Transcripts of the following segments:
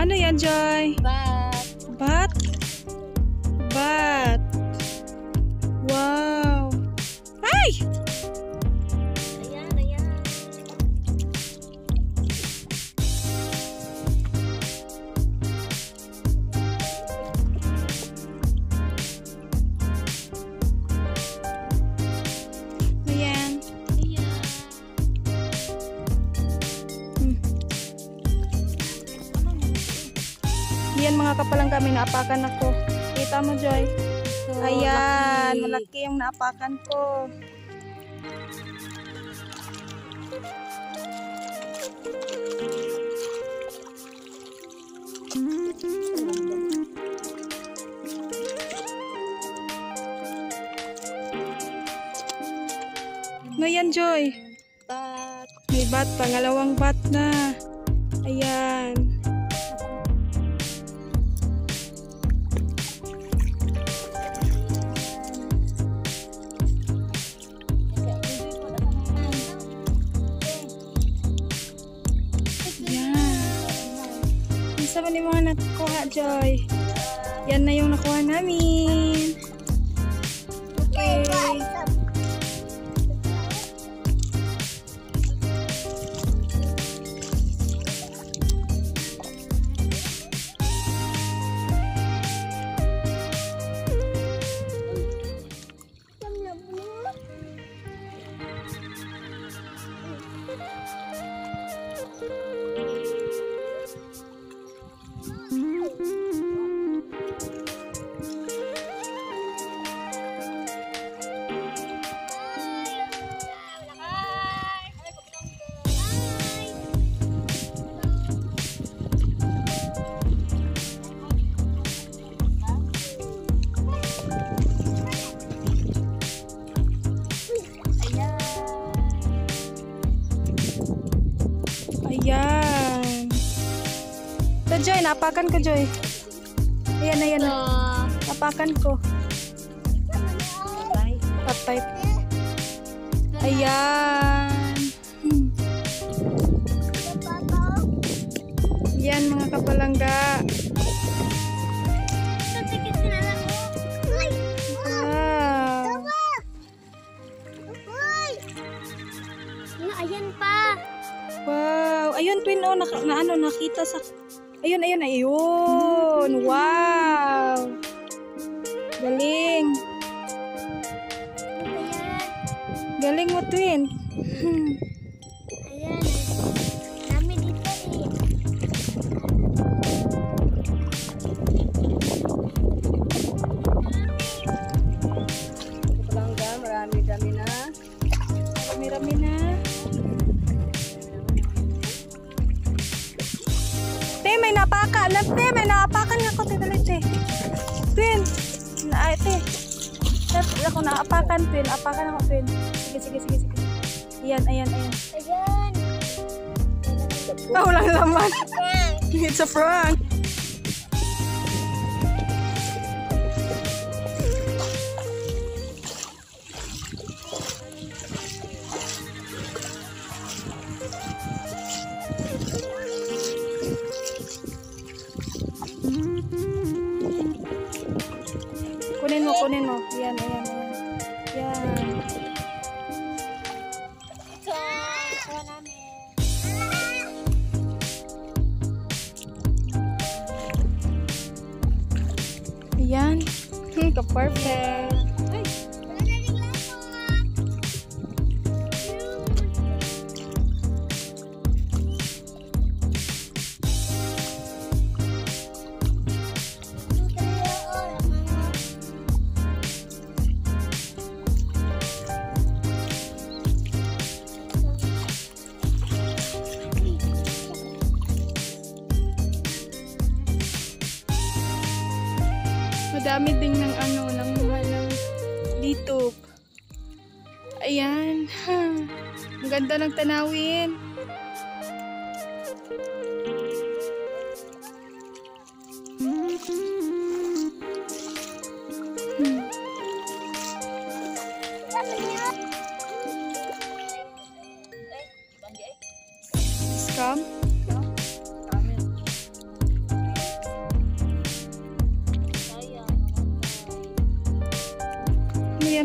Ano yan, Joy? Bat. Bat? Bat. Wow. Ay! Ayan, ayan. Ayan. Ayan. Yan mga kapalang kami, naapakan ako. Kita mo, Joy? So, Ayan, laki. malaki yung naapakan ko. No yan, Joy. Bat. May bat, pangalawang bat na. Ayan. Isa ba ni mga nakuha, Joy? Yan na yung nakuha namin. Okay. Ayan. Ito, Joy. Napakan ko, Joy. Ayan, ayan. Napakan ko. Patay. Ayan. Ayan, mga kapalangga. Wow. Ayan pa. Wow. Ayun, twin, oh. Nakita sa... Ayun, ayun, ayun. Wow. Galing. Galing mo, twin. Ayan. Dami dito eh. Palangga, marami-dami na. Marami-rami na. Te, may napakan. Te, may napakan nga ko. Te, dali, te. Twin. Te. Ako naapakan, twin. Apakan ako, twin. Sige. Ayan. Ayan. Walang laman. It's a prank. Kunin mo. Ayan. Ayan. Ayan. Ka-perfect. Madami ding ng dito. Ayan. Ang ganda ng tanawin. Scam?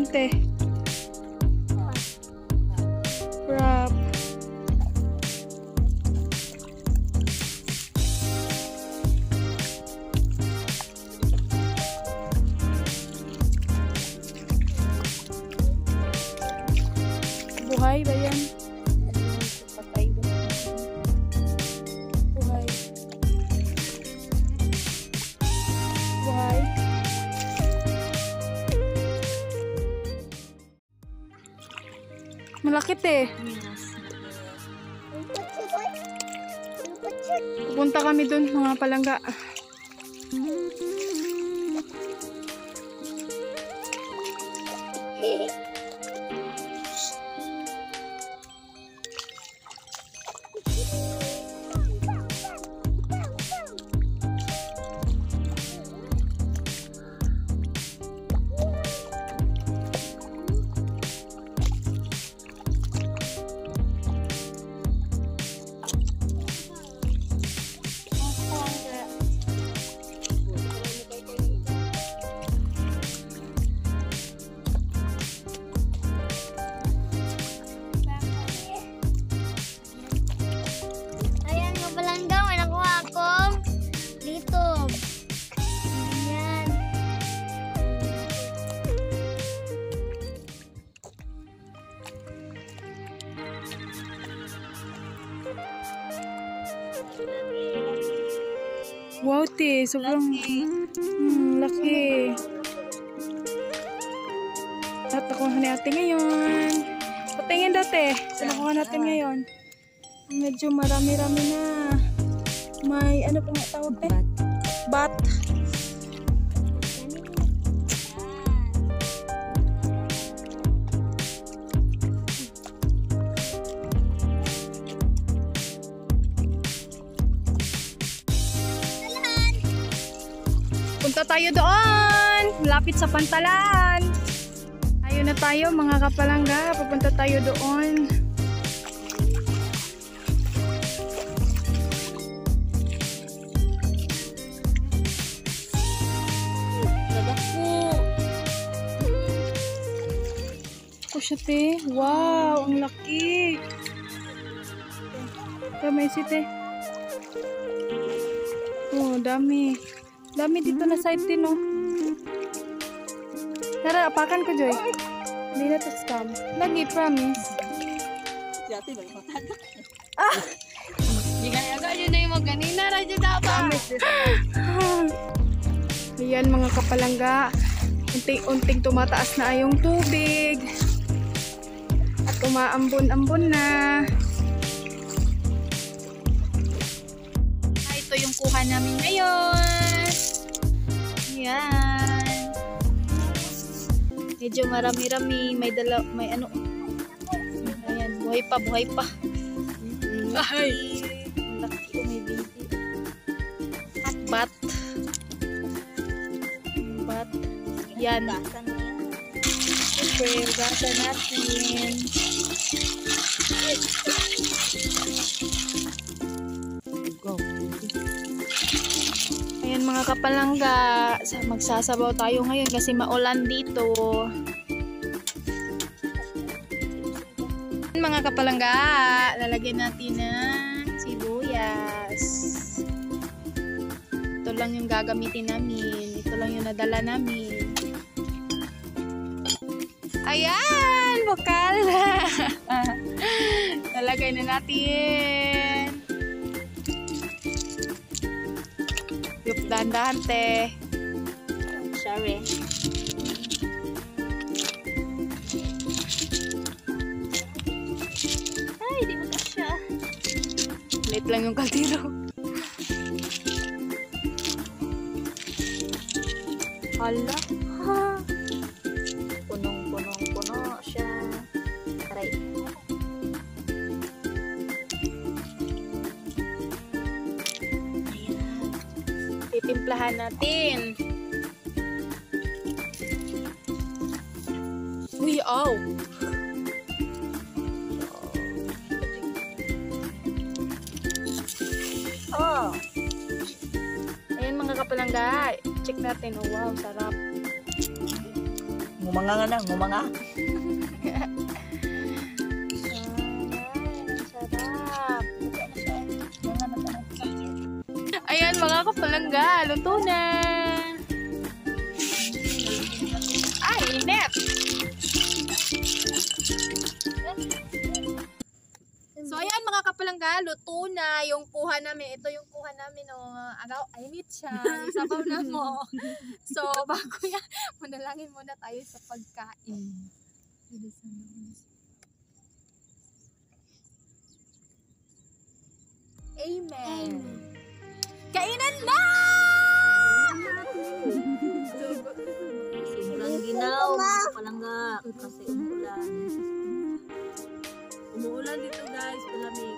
yan, te. Crab. Buhay ba yan? Patay ba? Buhay. Buhay. Malakit eh. Pupunta kami dun, mga palangga. Ayan, mabalangga. May nakuha akong dito. Ayan. Wow, te. Sobrang laki. At nakuha ni ate ngayon. Patingin dati. Nakuha natin ngayon. Medyo marami-rami na. May ano pong tawag te? Bat. Punta tayo doon. Malapit sa Pantalan. Ayun na tayo mga kapalangga. Pupunta tayo doon. Siya, te. Wow, ang laki. Kamay si te. Oh, dami. Dami dito na side din, oh. Tara, apakan ko, Joy. Hindi na to scam. Lagi, promise. Ayan, mga kapalangga. Unting-unting tumataas na yung tubig. At umaambon-ambon na. Ito yung kuha namin ngayon. Ayan. Medyo marami-rami. May ano. Ayan, buhay pa, buhay pa. Ay! Laki ko, may baby. At bat. Bat. Yan. Okay, gasa natin. Ayan mga kapalangga, magsasabaw tayo ngayon kasi maulan dito. Mga kapalangga, lalagyan natin ng sibuyas. Ito lang yung gagamitin namin. Ito lang yung nadala namin. Ayan! Bukal! Lalagay na natin. Yup, dahan-dahan, te. Sorry. Ay, di mo kasya. Late lang yung kaldero. Hala. Ha. Punong-punong-puno siya. Aray. Ayan. Titimplahan natin. Uy, ow! Oh! Ayan mga kapalangga. Check natin. Oh, wow, sarap. Ngumanga nga na, ngumanga. Sarap. Ayan mga kapalangga, luto na. Ay, init. So ayan mga kapalangga, luto na yung kuha namin. Ito yung kuha namin no. Agaw, init siya. Sabaw na mo. So bago yan, manalangin muna tayo sa pagkain. Amen. Kainan na! Sobrang ginaw, mga kapalangga. Kasi umuulan. Umuulan dito guys, malamig.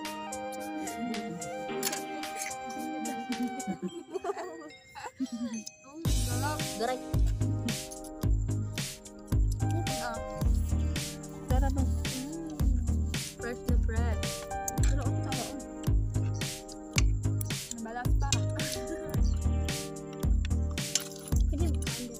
Garay. Tara ba? Fresh na fresh. Pero ang tawa. Nabalas pa. Pwede mo kain.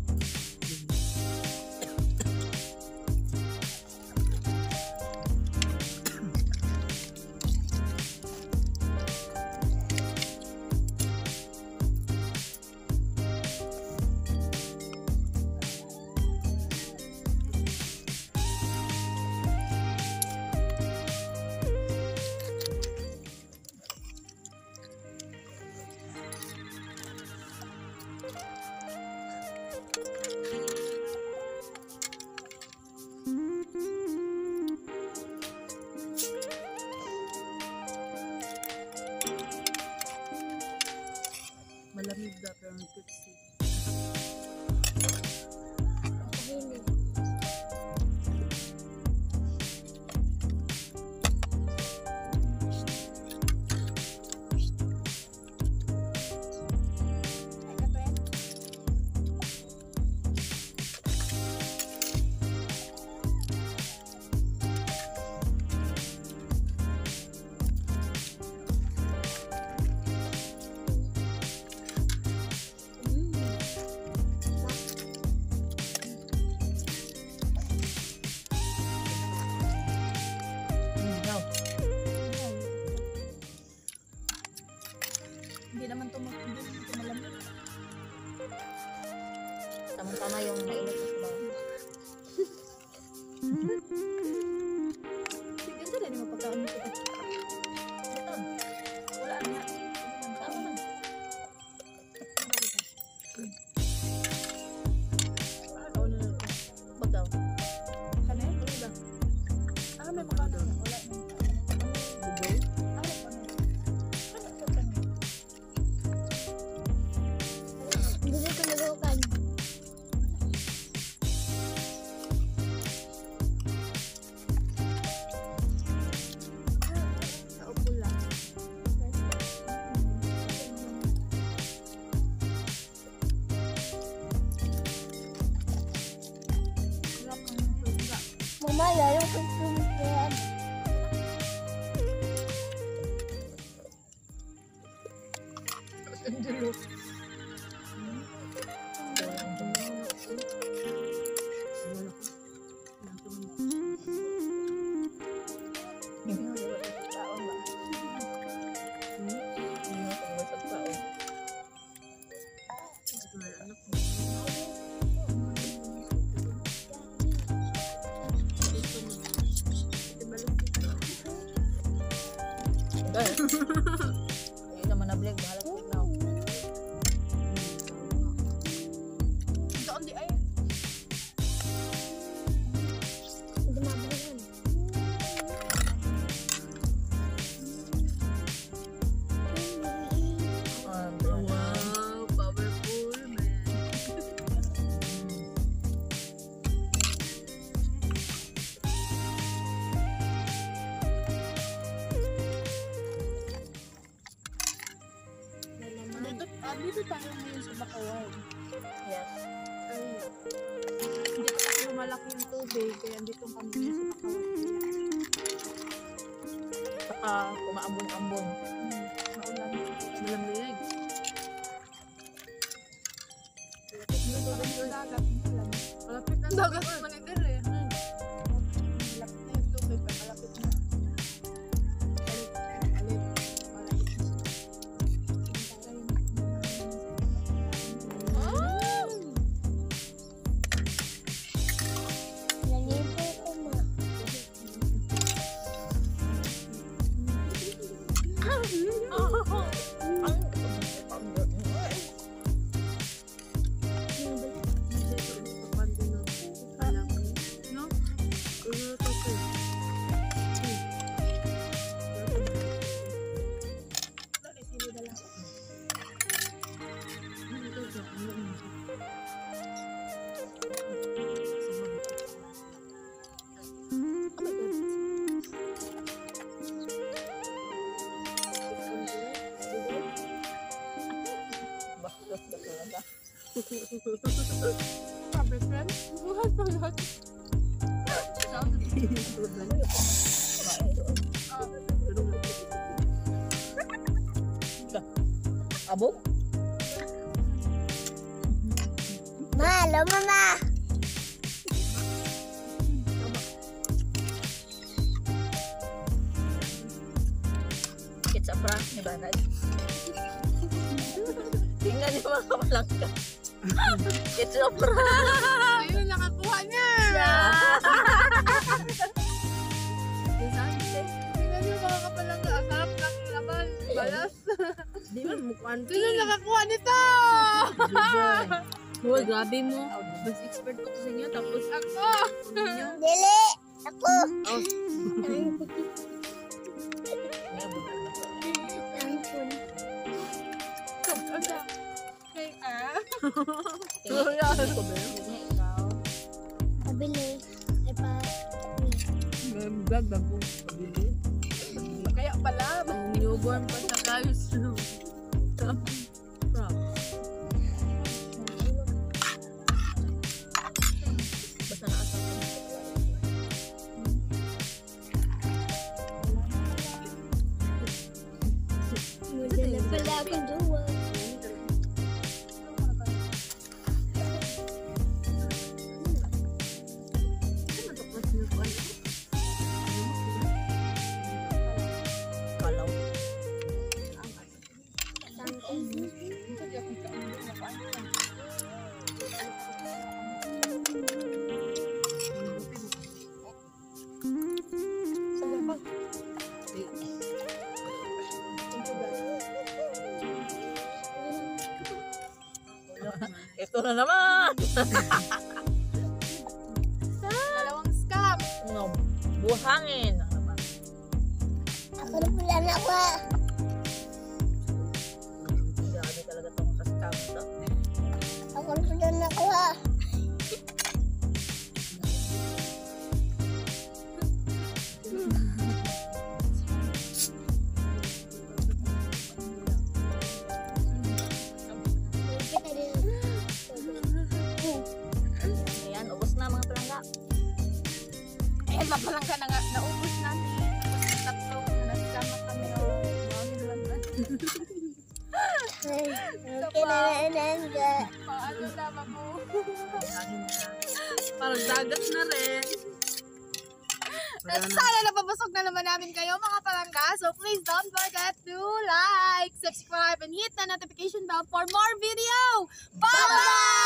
Malamig daw, pero ang tipsy. Hindi naman tumalamig. Tama-tama yung mainit sa sabaw. Sige, sila hindi mapagkaon mo ito. Ito. Wala na. Tama na. Ano na? Wag daw. Ano yun? Ano ba? May makano na. Wala na. Buboy? Gusto ko nagawakan. Naupo lang. Wala pang nagpagka. Mama, lalo ko sumikyan. Ayun naman na vlog, bahala sa ikaw. Doon di ay. Hindi mabuhan. Wow, powerful man. Dito tayo ngayon sa Bakawan. Yes. Hindi pa kasi lumalaki yung tubig, kaya dito kami ngayon sa Bakawan. Saka kumaambon-ambon. Maulan. Malamig. Dito kami sa dagat. Malapit na Dagat naman ito eh. Malapit na yung tubig. Malapit na. Alit. Nalipo ko ma. Sabi friend, buhat pa lahat. Abog? Ma, alam mo na. It's a prank ni Banad. Tingnan niyo mga kamalangka. It's a prank. Ayun, nakakuha niya. Tingnan niyo mga kapalangga. Ang sarap ng laban. Balas. Di ba mukhaan ko? Sino nakakuha nito? Uy, grabe mo. Mas expert ko sa inyo. Tapos Ako. Dili. Ako. Ampun. Hey, Pabili. Ay pa. Kaya pala. newborn pa sa guys. Basta nakasama. Muna na pala akong duwa. Kalaw. Ito na naman! Dalawang scam. No, buhangin! Ano ba? Ako na pala na ako. Grabe talaga itong ka-scam to. Ako na pala na ako. Ayan, ubos na mga palangga. Eh, mapalangga na nga. Naubos namin. Tatlo. Naskama kami. Mami lang na. Okay na nanda. Paano naman mo? Buhangin na. Parang dagat na rin. Sana napapasok na naman namin kayo mga palangga. So please don't forget to like, subscribe, and hit the notification bell for more video. Bye-bye!